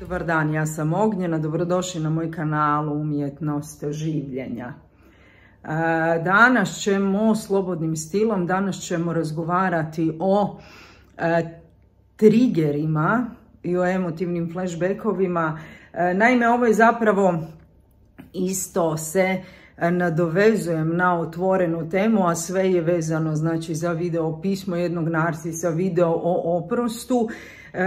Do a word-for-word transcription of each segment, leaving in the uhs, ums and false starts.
Dobar dan, ja sam Ognjena, dobrodošli na moj kanal Umjetnost življenja. Danas ćemo, slobodnim stilom, danas ćemo razgovarati o triggerima i o emotivnim flashbackovima. Naime, ovo je zapravo isto se nadovezujem na otvorenu temu, a sve je vezano znači za video pismo jednog narcisa, video o oprostu. E,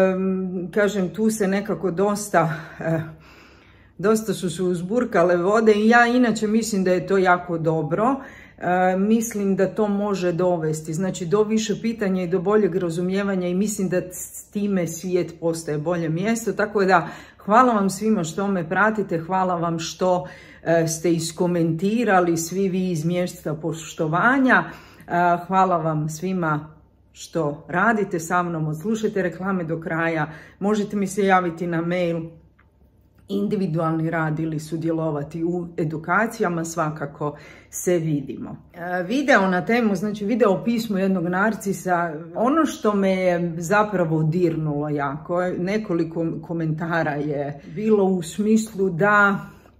kažem, tu se nekako dosta, e, dosta su se uzburkale vode i ja inače mislim da je to jako dobro. E, mislim da to može dovesti, znači do više pitanja i do boljeg razumijevanja i mislim da s time svijet postaje bolje mjesto. Tako da hvala vam svima što me pratite, hvala vam što e, ste iskomentirali svi vi iz mjesta poštovanja. E, hvala vam svima što radite sa mnom, odslušajte reklame do kraja, možete mi se javiti na mail, individualni rad ili sudjelovati u edukacijama, svakako se vidimo. E, video na temu, znači video o pismu jednog narcisa, ono što me je zapravo dirnulo jako, nekoliko komentara je bilo u smislu da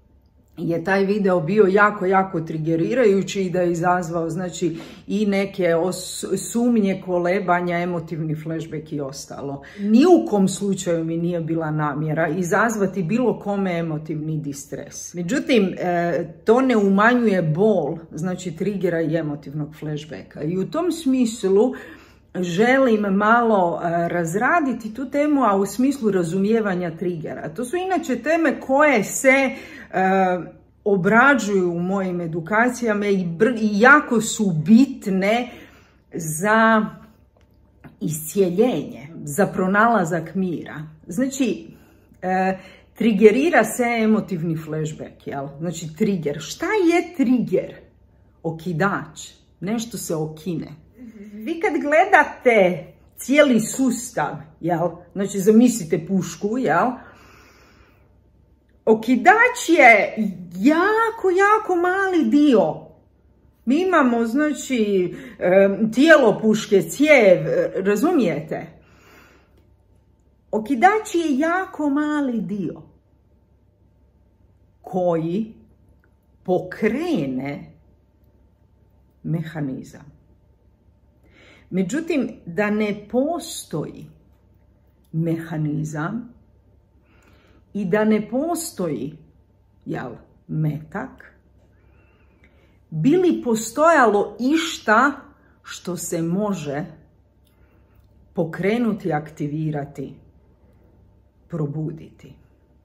je taj video bio jako, jako trigerirajući i da je izazvao znači i neke sumnje, kolebanja, emotivni flashback i ostalo. Ni u kom slučaju mi nije bila namjera izazvati bilo kome emotivni distres. Međutim, to ne umanjuje bol, znači triggera i emotivnog flashbacka. I u tom smislu želim malo razraditi tu temu, a u smislu razumijevanja triggera. To su inače teme koje se uh, obrađuju u mojim edukacijama i, i jako su bitne za iscijeljenje, za pronalazak mira. Znači, uh, triggerira se emotivni flashback, jel? Znači, trigger. Šta je trigger? Okidač. Nešto se okine. Vi kad gledate cijeli sustav, jel? Znači zamislite pušku, jel? Okidač je jako, jako mali dio. Mi imamo, znači, tijelo puške, cijev, razumijete? Okidač je jako mali dio koji pokrene mehanizam. Međutim, da ne postoji mehanizam i da ne postoji, jel, metak, bi li postojalo išta što se može pokrenuti, aktivirati, probuditi?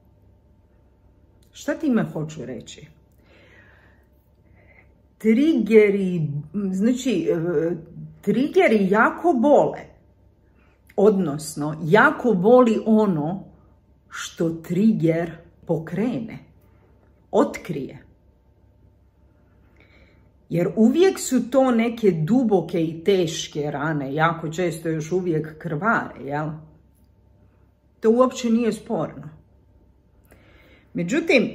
Šta time hoću reći? Triggeri, znači, triggeri jako bole, odnosno jako boli ono što trigger pokrene, otkrije. Jer uvijek su to neke duboke i teške rane, jako često još uvijek krvare, jel? To uopće nije sporno. Međutim,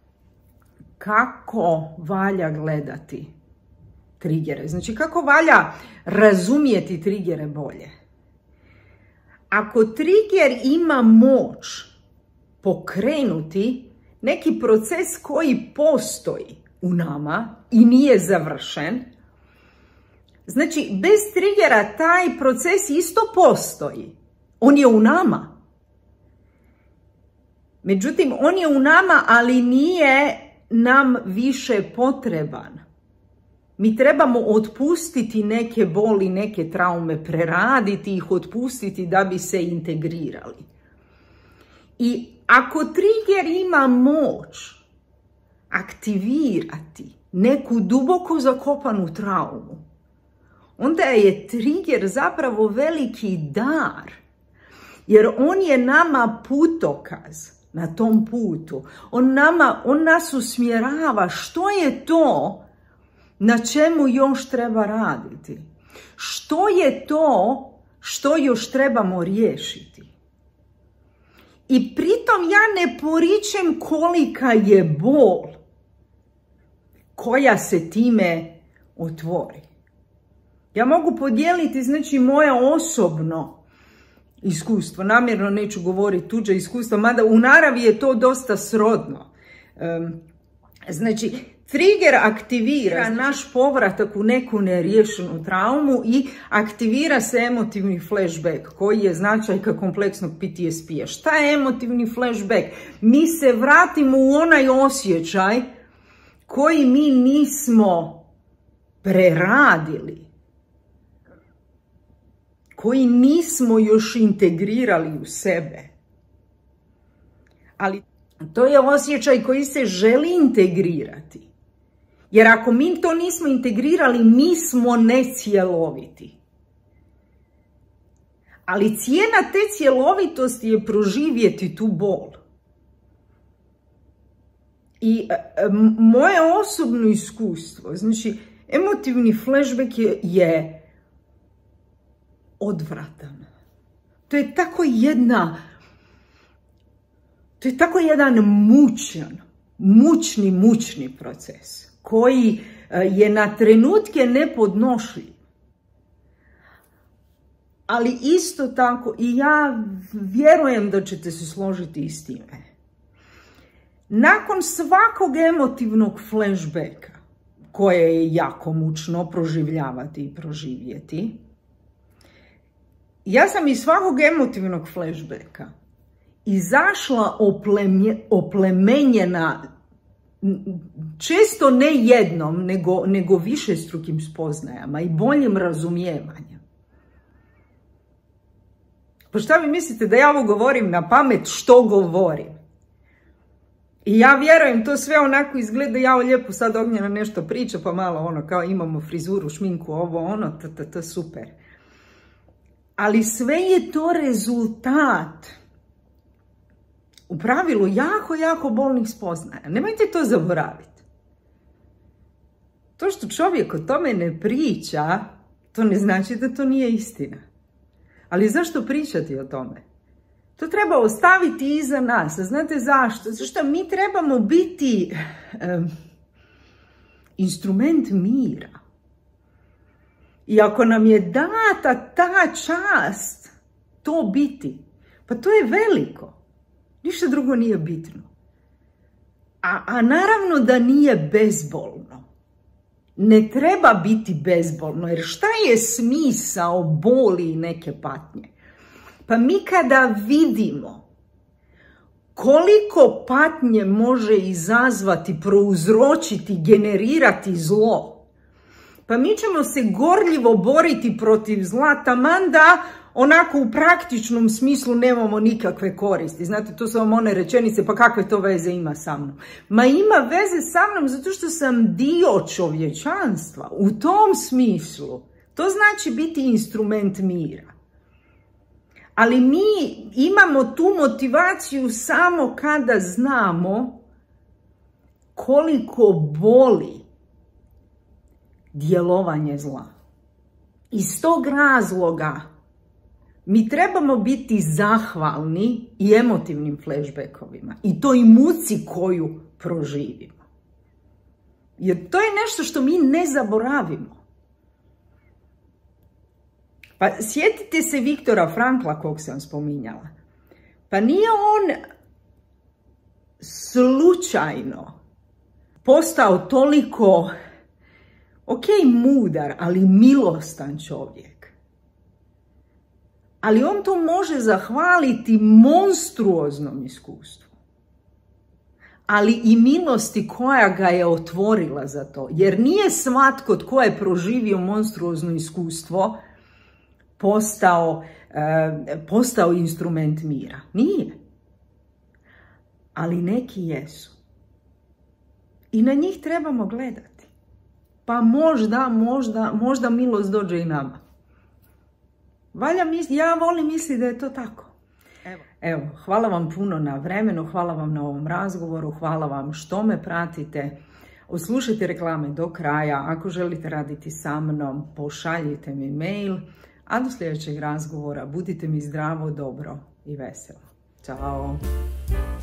kako valja gledati triggere? Znači, kako valja razumjeti triggere bolje? Ako trigger ima moć pokrenuti neki proces koji postoji u nama i nije završen, znači, bez triggera taj proces isto postoji. On je u nama. Međutim, on je u nama, ali nije nam više potreban. Mi trebamo otpustiti neke boli, neke traume, preraditi ih, otpustiti da bi se integrirali. I ako trigger ima moć aktivirati neku duboko zakopanu traumu, onda je trigger zapravo veliki dar, jer on je nama putokaz na tom putu. On, nama, on nas usmjerava što je to na čemu još treba raditi. Što je to što još trebamo riješiti. I pritom ja ne poričem kolika je bol koja se time otvori. Ja mogu podijeliti, znači, moje osobno iskustvo. Namjerno neću govoriti tuđe iskustvo, mada u naravi je to dosta srodno. Znači, trigger aktivira naš povratak u neku neriješenu traumu i aktivira se emotivni flashback koji je značajka kompleksnog P T S P-a. Šta je emotivni flashback? Mi se vratimo u onaj osjećaj koji mi nismo preradili, koji nismo još integrirali u sebe. Ali to je osjećaj koji se želi integrirati. Jer ako mi to nismo integrirali, mi smo necjeloviti. Ali cijena te cjelovitosti je proživjeti tu bol. I e, moje osobno iskustvo, znači emotivni flashback je, je odvratan. To je tako jedna, to je tako jedan mučan, mučni, mučni proces koji je na trenutke nepodnošljiv. Ali isto tako i ja vjerujem da ćete se složiti i s time. Nakon svakog emotivnog flashbacka, koje je jako mučno proživljavati i proživjeti, ja sam iz svakog emotivnog flashbacka izašla oplemje, oplemenjena, često ne jednom, nego, nego višestrukim spoznajama i boljim razumijevanjem. Pa šta vi mislite da ja ovo govorim na pamet što govorim? I ja vjerujem, to sve onako izgleda, ja lijepo sad Ognjena nešto priča, pa malo ono kao imamo frizuru, šminku, ovo, ono, to, to, to super. Ali sve je to rezultat u pravilu jako, jako bolnih spoznaja. Nemojte to zaboraviti. To što čovjek o tome ne priča, to ne znači da to nije istina. Ali zašto pričati o tome? To treba ostaviti iza nas. A znate zašto? Zašto mi trebamo biti um, instrument mira. I ako nam je data ta čast to biti, pa to je veliko. Ništa drugo nije bitno. A, a naravno da nije bezbolno. Ne treba biti bezbolno, jer šta je smisao boli i neke patnje? Pa mi kada vidimo koliko patnje može izazvati, prouzročiti, generirati zlo, pa mi ćemo se gorljivo boriti protiv zla, taman da onako u praktičnom smislu nemamo nikakve koristi. Znate, to su vam one rečenice, pa kakve to veze ima sa mnom? Ma ima veze sa mnom zato što sam dio čovječanstva. U tom smislu to znači biti instrument mira. Ali mi imamo tu motivaciju samo kada znamo koliko boli djelovanje zla. Iz tog razloga mi trebamo biti zahvalni i emotivnim flashbackovima i toj muci koju proživimo. Jer to je nešto što mi ne zaboravimo. Pa sjetite se Viktora Frankla kog sam spominjala. Pa nije on slučajno postao toliko, ok, mudar, ali milostan čovjek. Ali on to može zahvaliti monstruoznom iskustvu. Ali i milosti koja ga je otvorila za to. Jer nije svatko tko je proživio monstruozno iskustvo postao, eh, postao instrument mira. Nije. Ali neki jesu. I na njih trebamo gledati. Pa možda, možda, možda milost dođe i nama. Valja misli, ja volim misliti da je to tako. Evo. Evo, hvala vam puno na vremenu, hvala vam na ovom razgovoru, hvala vam što me pratite. Oslušajte reklame do kraja. Ako želite raditi sa mnom, pošaljite mi mail. A do sljedećeg razgovora budite mi zdravo, dobro i veselo. Ćao!